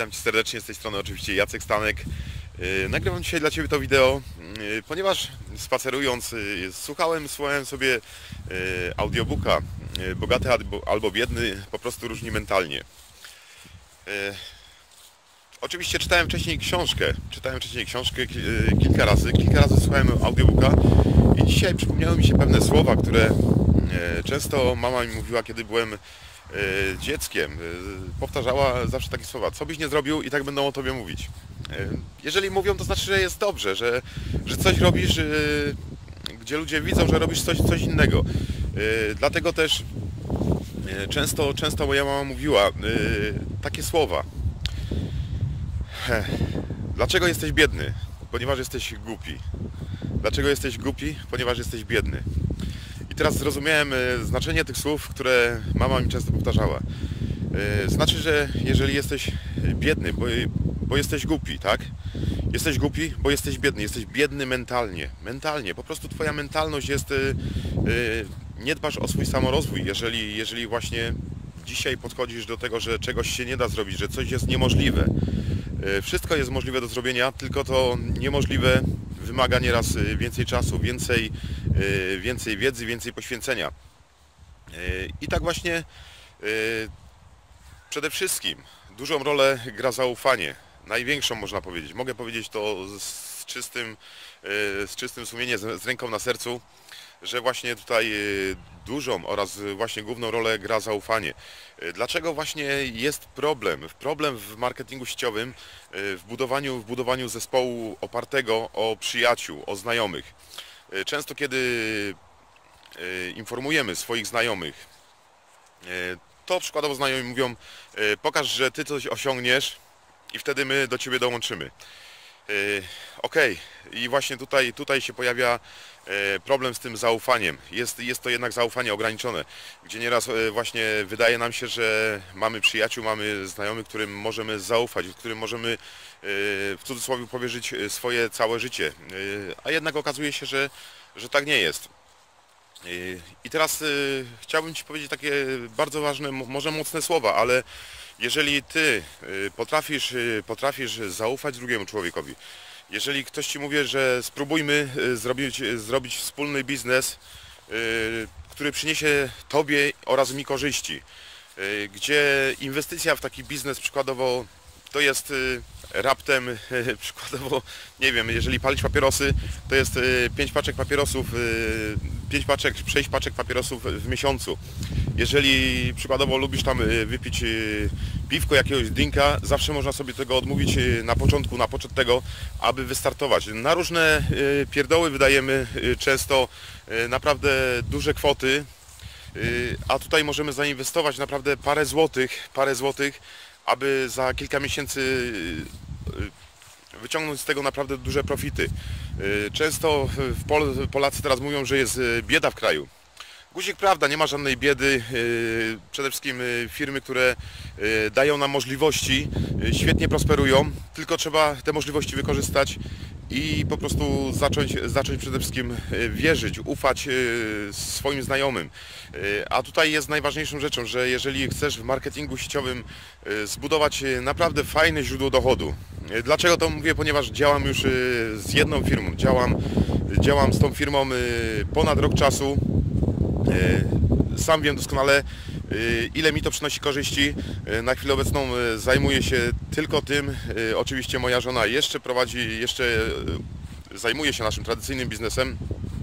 Witam Cię serdecznie, z tej strony oczywiście Jacek Stanek. Nagrywam dzisiaj dla Ciebie to wideo, ponieważ spacerując słuchałem sobie audiobooka Bogaty albo biedny, po prostu różni mentalnie. Oczywiście czytałem wcześniej książkę kilka razy słuchałem audiobooka i dzisiaj przypomniały mi się pewne słowa, które często mama mi mówiła, kiedy byłem dzieckiem. Powtarzała zawsze takie słowa: co byś nie zrobił, i tak będą o tobie mówić. Jeżeli mówią, to znaczy, że jest dobrze, że coś robisz, gdzie ludzie widzą, że robisz coś innego. Dlatego też często moja mama mówiła takie słowa: dlaczego jesteś biedny? Ponieważ jesteś głupi. Dlaczego jesteś głupi? Ponieważ jesteś biedny. I teraz zrozumiałem znaczenie tych słów, które mama mi często powtarzała. Znaczy, że jeżeli jesteś biedny, bo jesteś głupi, tak? Jesteś głupi, bo jesteś biedny. Jesteś biedny mentalnie. Mentalnie. Po prostu twoja mentalność jest... Nie dbasz o swój samorozwój. Jeżeli właśnie dzisiaj podchodzisz do tego, że czegoś się nie da zrobić, że coś jest niemożliwe. Wszystko jest możliwe do zrobienia, tylko to niemożliwe wymaga nieraz więcej czasu, więcej wiedzy, więcej poświęcenia. I tak właśnie przede wszystkim dużą rolę gra zaufanie. Największą, można powiedzieć. Mogę powiedzieć to z czystym sumieniem, z ręką na sercu, że właśnie tutaj dużą oraz właśnie główną rolę gra zaufanie. Dlaczego właśnie jest problem w marketingu sieciowym, w budowaniu zespołu opartego o przyjaciół, o znajomych. Często kiedy informujemy swoich znajomych, to przykładowo znajomi mówią: pokaż, że ty coś osiągniesz i wtedy my do ciebie dołączymy. Okej. I właśnie tutaj się pojawia problem z tym zaufaniem. Jest to jednak zaufanie ograniczone, gdzie nieraz właśnie wydaje nam się, że mamy przyjaciół, mamy znajomych, którym możemy zaufać, którym możemy w cudzysłowie powierzyć swoje całe życie. A jednak okazuje się, że tak nie jest. I teraz chciałbym Ci powiedzieć takie bardzo ważne, może mocne słowa, ale jeżeli Ty potrafisz zaufać drugiemu człowiekowi, jeżeli ktoś Ci mówi, że spróbujmy zrobić wspólny biznes, który przyniesie Tobie oraz mi korzyści, gdzie inwestycja w taki biznes przykładowo to jest raptem, przykładowo, nie wiem, jeżeli palić papierosy, to jest 5 paczek papierosów, 6 paczek papierosów w miesiącu. Jeżeli przykładowo lubisz tam wypić piwko, jakiegoś drinka, zawsze można sobie tego odmówić na poczet tego, aby wystartować. Na różne pierdoły wydajemy często naprawdę duże kwoty, a tutaj możemy zainwestować naprawdę parę złotych, aby za kilka miesięcy wyciągnąć z tego naprawdę duże profity. Często Polacy teraz mówią, że jest bieda w kraju. Guzik, prawda, nie ma żadnej biedy. Przede wszystkim firmy, które dają nam możliwości, świetnie prosperują, tylko trzeba te możliwości wykorzystać i po prostu zacząć przede wszystkim wierzyć, ufać swoim znajomym. A tutaj jest najważniejszą rzeczą, że jeżeli chcesz w marketingu sieciowym zbudować naprawdę fajne źródło dochodu. Dlaczego to mówię? Ponieważ działam już z jedną firmą, działam z tą firmą ponad rok czasu. Sam wiem doskonale, ile mi to przynosi korzyści. Na chwilę obecną zajmuję się tylko tym. Oczywiście moja żona jeszcze zajmuje się naszym tradycyjnym biznesem.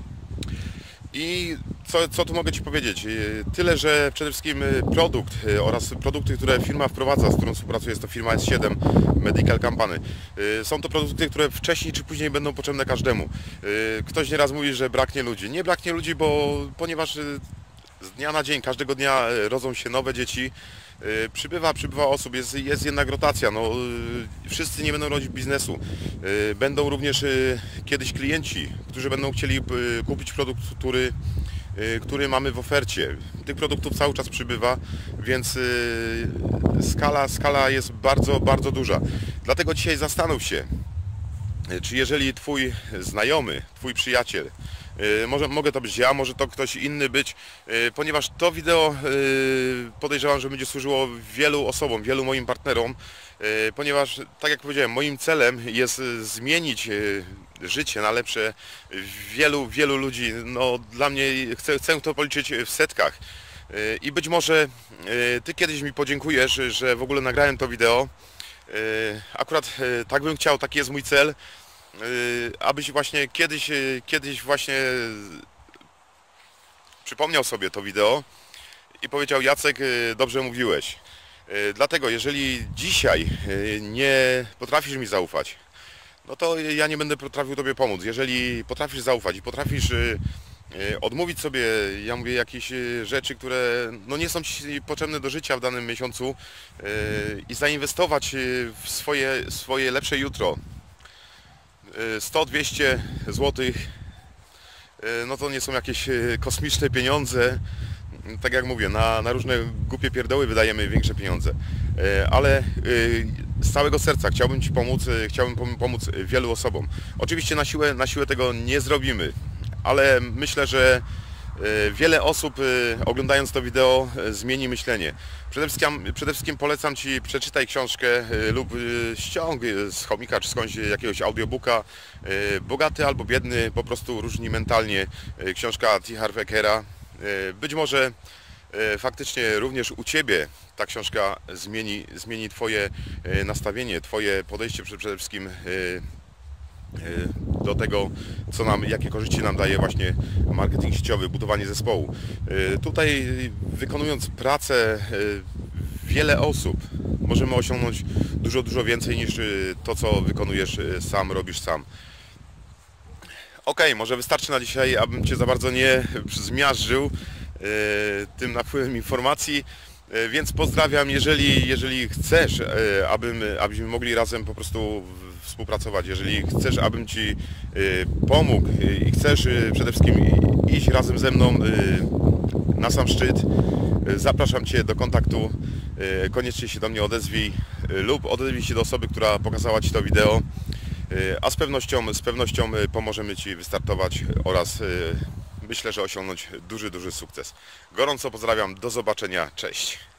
I co tu mogę Ci powiedzieć? Tyle, że przede wszystkim produkt oraz produkty, które firma wprowadza, z którą współpracuję, jest to firma S7 Medical Company. Są to produkty, które wcześniej czy później będą potrzebne każdemu. Ktoś nieraz mówi, że braknie ludzi. Nie braknie ludzi, ponieważ z dnia na dzień, każdego dnia rodzą się nowe dzieci, przybywa osób, jest jednak rotacja. No, wszyscy nie będą rodzić biznesu. Będą również kiedyś klienci, którzy będą chcieli kupić produkt, który mamy w ofercie. Tych produktów cały czas przybywa, więc skala jest bardzo, bardzo duża. Dlatego dzisiaj zastanów się, czy jeżeli Twój znajomy, Twój przyjaciel, mogę to być ja, może to ktoś inny być, ponieważ to wideo podejrzewam, że będzie służyło wielu osobom, wielu moim partnerom, ponieważ, tak jak powiedziałem, moim celem jest zmienić życie na lepsze wielu ludzi. No, dla mnie chcę to policzyć w setkach. I być może Ty kiedyś mi podziękujesz, że w ogóle nagrałem to wideo. Akurat tak bym chciał, taki jest mój cel, abyś właśnie kiedyś właśnie przypomniał sobie to wideo i powiedział: Jacek, dobrze mówiłeś. Dlatego, jeżeli dzisiaj nie potrafisz mi zaufać, no to ja nie będę potrafił Tobie pomóc. Jeżeli potrafisz zaufać i potrafisz odmówić sobie, ja mówię, jakieś rzeczy, które no nie są Ci potrzebne do życia w danym miesiącu i zainwestować w swoje lepsze jutro 100-200 zł, no to nie są jakieś kosmiczne pieniądze. Tak jak mówię, na różne głupie pierdoły wydajemy większe pieniądze, ale z całego serca chciałbym Ci pomóc, chciałbym pomóc wielu osobom. Oczywiście na siłę tego nie zrobimy, ale myślę, że wiele osób oglądając to wideo zmieni myślenie. Przede wszystkim polecam Ci, przeczytaj książkę lub ściąg z chomika czy skądś jakiegoś audiobooka Bogaty albo biedny, po prostu różni mentalnie, książka T. Harv Ekera. Być może faktycznie również u Ciebie ta książka zmieni Twoje nastawienie, Twoje podejście przede wszystkim do tego, jakie korzyści nam daje właśnie marketing sieciowy, budowanie zespołu. Tutaj wykonując pracę wiele osób możemy osiągnąć dużo więcej niż to, co wykonujesz sam, robisz sam. Ok, może wystarczy na dzisiaj, abym Cię za bardzo nie zmiażdżył tym napływem informacji, więc pozdrawiam. Jeżeli chcesz, abyśmy mogli razem po prostu współpracować, jeżeli chcesz, abym Ci pomógł i chcesz przede wszystkim iść razem ze mną na sam szczyt, zapraszam Cię do kontaktu. Koniecznie się do mnie odezwij lub odezwij się do osoby, która pokazała Ci to wideo, a z pewnością pomożemy Ci wystartować oraz myślę, że osiągnąć duży sukces. Gorąco pozdrawiam, do zobaczenia, cześć.